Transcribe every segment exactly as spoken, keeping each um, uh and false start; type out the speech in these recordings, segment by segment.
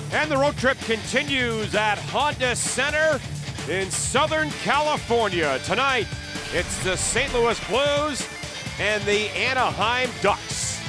And the road trip continues at Honda Center in Southern California. Tonight, it's the Saint Louis Blues and the Anaheim Ducks.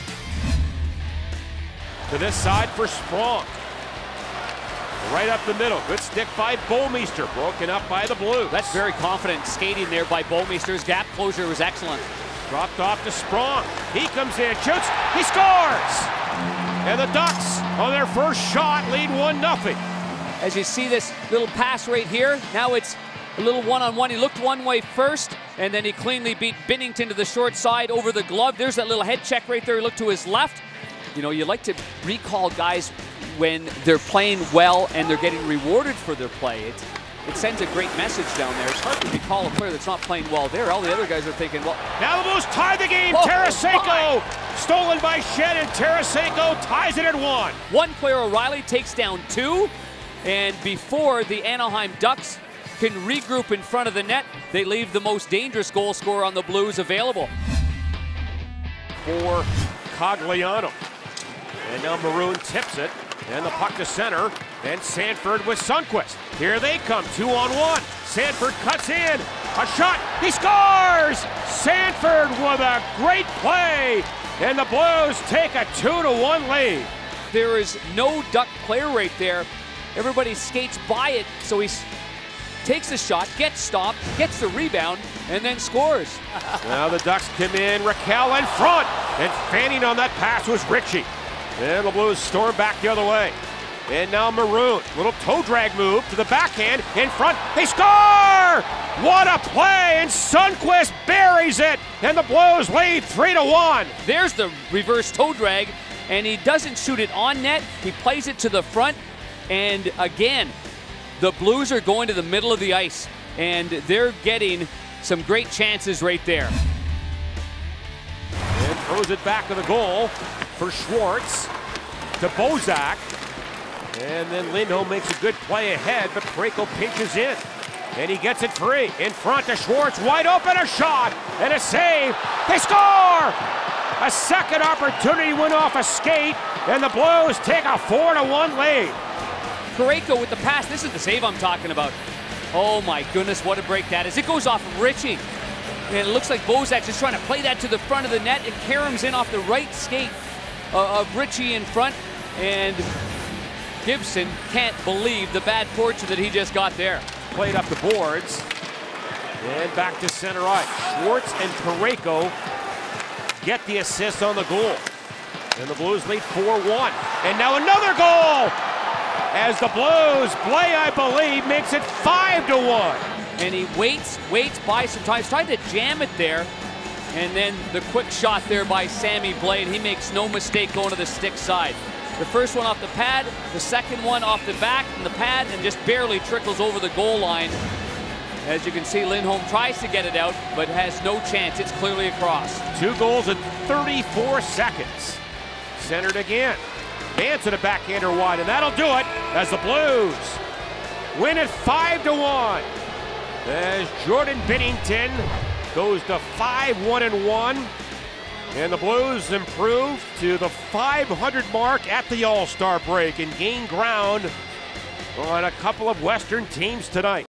To this side for Sprong. Right up the middle. Good stick by Bouwmeester. Broken up by the Blues. That's very confident skating there by Bouwmeester's gap closure was excellent. Dropped off to Sprong. He comes in, shoots, he scores! And the Ducks, on their first shot, lead one nothing. As you see this little pass right here, now it's a little one-on-one. He looked one way first, and then he cleanly beat Binnington to the short side over the glove. There's that little head check right there. He looked to his left. You know, you like to recall guys when they're playing well and they're getting rewarded for their play. It's, it sends a great message down there. It's hard to recall a player that's not playing well there. All the other guys are thinking, well... Now the Blues tie the game. Oh, Tarasenko stolen by Shed, and Tarasenko ties it at one. One player, O'Reilly, takes down two, and before the Anaheim Ducks can regroup in front of the net, they leave the most dangerous goal scorer on the Blues available. For Cogliano. And now Maroon tips it. And the puck to center, and Sanford with Sundqvist. Here they come, two on one. Sanford cuts in, a shot, he scores! Sanford with a great play, and the Blues take a two to one lead. There is no Duck player right there. Everybody skates by it, so he takes the shot, gets stopped, gets the rebound, and then scores. Now the Ducks come in, Raquel in front, and fanning on that pass was Ritchie. And the Blues storm back the other way. And now Maroon, little toe drag move to the backhand, in front, they score! What a play, and Sundqvist buries it, and the Blues lead three to one. There's the reverse toe drag, and he doesn't shoot it on net, he plays it to the front, and again, the Blues are going to the middle of the ice, and they're getting some great chances right there. And throws it back to the goal for Schwartz, to Bozak, and then Lindholm makes a good play ahead, but Parayko pinches in, and he gets it free. In front to Schwartz, wide open, a shot, and a save, they score! A second opportunity went off a skate, and the Blues take a four to one lead. Parayko with the pass, this is the save I'm talking about. Oh my goodness, what a break that is. It goes off of Ritchie, and it looks like Bozak's just trying to play that to the front of the net, and Karam's in off the right skate Uh, of Ritchie in front, and Gibson can't believe the bad fortune that he just got there. Played up the boards, and back to center ice. Schwartz and Parayko get the assist on the goal. And the Blues lead four one. And now another goal! As the Blues play, I believe, makes it five to one. And he waits, waits, buys some time, tried to jam it there. And then the quick shot there by Sammy Blade. He makes no mistake going to the stick side. The first one off the pad, the second one off the back and the pad, and just barely trickles over the goal line. As you can see, Lindholm tries to get it out, but has no chance. It's clearly across. Two goals in thirty-four seconds. Centered again. Manson a backhander wide, and that'll do it as the Blues win it five to one. As Jordan Binnington goes to five one and one, and the Blues improve to the five hundred mark at the All-Star break and gain ground on a couple of Western teams tonight.